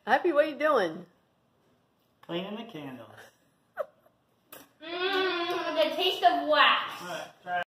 Happy, what are you doing? Cleaning the candles.